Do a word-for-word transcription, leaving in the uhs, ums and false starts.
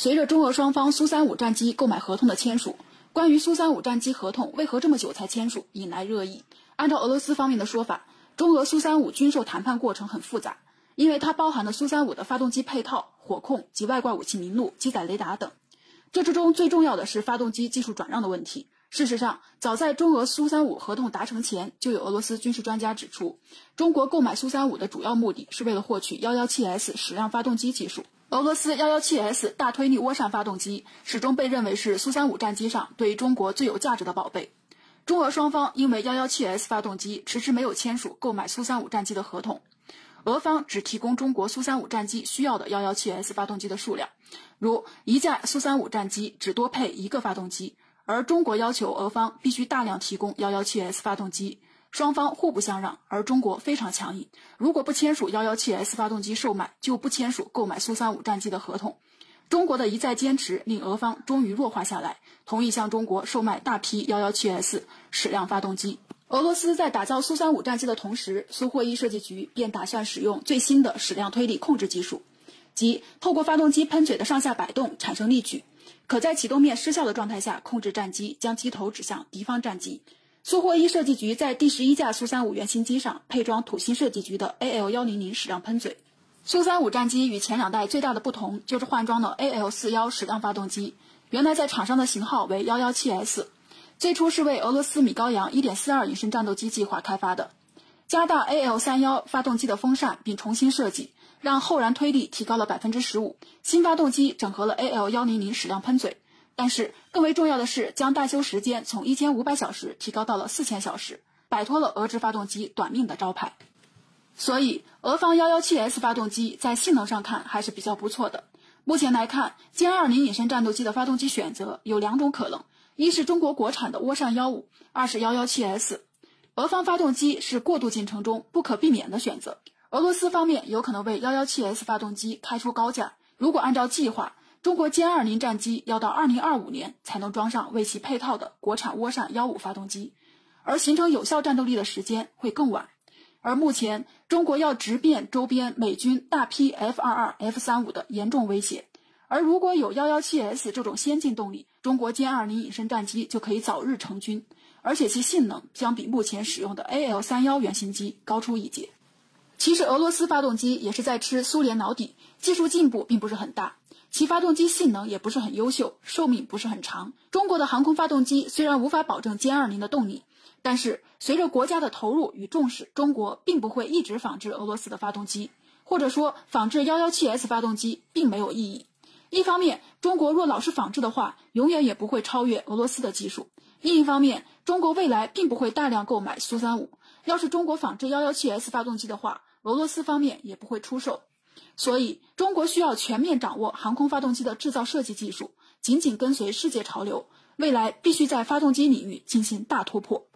随着中俄双方苏三五战机购买合同的签署，关于苏三五战机合同为何这么久才签署引来热议。按照俄罗斯方面的说法，中俄苏三五军售谈判过程很复杂，因为它包含了苏三五的发动机配套、火控及外挂武器名录、机载雷达等。这之中最重要的是发动机技术转让的问题。事实上，早在中俄苏三五合同达成前，就有俄罗斯军事专家指出，中国购买苏三五的主要目的是为了获取 一一七 S 矢量发动机技术。俄罗斯 一一七 S 大推力涡扇发动机始终被认为是苏三五战机上对中国最有价值的宝贝。中俄双方因为 一一七 S 发动机迟迟没有签署购买苏三五战机的合同，俄方只提供中国苏三五战机需要的 一一七 S 发动机的数量，如一架苏三五战机只多配一个发动机，而中国要求俄方必须大量提供 一一七 S 发动机，双方互不相让，而中国非常强硬，如果不签署 一一七 S 发动机售卖，就不签署购买苏三五战机的合同。中国的一再坚持令俄方终于弱化下来，同意向中国售卖大批 一一七 S 矢量发动机。俄罗斯在打造苏三五战机的同时，苏霍伊设计局便打算使用最新的矢量推力控制技术，即透过发动机喷嘴的上下摆动产生力矩，可在启动面失效的状态下控制战机将机头指向敌方战机。苏霍伊设计局在第十一架苏三五原型机上配装土星设计局的 A L 一零零 矢量喷嘴。苏三五战机与前两代最大的不同就是换装了 A L 四十一 矢量发动机，原来在厂商的型号为 一一七 S， 最初是为俄罗斯米高扬 一点四二 引申战斗机计划开发的，加大 A L 三十一 发动机的风扇并重新设计，让后燃推力提高了 百分之十五， 新发动机整合了 A L 一零零 矢量喷嘴，但是更为重要的是将大修时间从一千五百小时提高到了四千小时，摆脱了俄制发动机短命的招牌。所以俄方 一一七 S 发动机在性能上看还是比较不错的。目前来看，歼二零引申战斗机的发动机选择有两种可能，一是中国国产的涡扇一五，二是 一一七 S。 俄方发动机是过渡进程中不可避免的选择，俄罗斯方面有可能为 一一七 S 发动机开出高价。如果按照计划，中国歼二零战机要到二零二五年才能装上为其配套的国产涡扇一五发动机，而形成有效战斗力的时间会更晚。而目前中国要直面周边美军大批 F 二十二、F 三十五 的严重威胁，而如果有 一一七 S 这种先进动力，中国歼二零引申战机就可以早日成军，而且其性能将比目前使用的 A L 三十一 原型机高出一截。其实俄罗斯发动机也是在吃苏联老底，技术进步并不是很大，其发动机性能也不是很优秀，寿命不是很长。中国的航空发动机虽然无法保证歼二零的动力，但是随着国家的投入与重视，中国并不会一直仿制俄罗斯的发动机，或者说仿制 一一七 S 发动机并没有意义。一方面，中国若老是仿制的话，永远也不会超越俄罗斯的技术；另一方面，中国未来并不会大量购买苏三五，要是中国仿制 一一七 S 发动机的话，俄罗斯方面也不会出售。所以中国需要全面掌握航空发动机的制造设计技术，紧紧跟随世界潮流，未来必须在发动机领域进行大突破。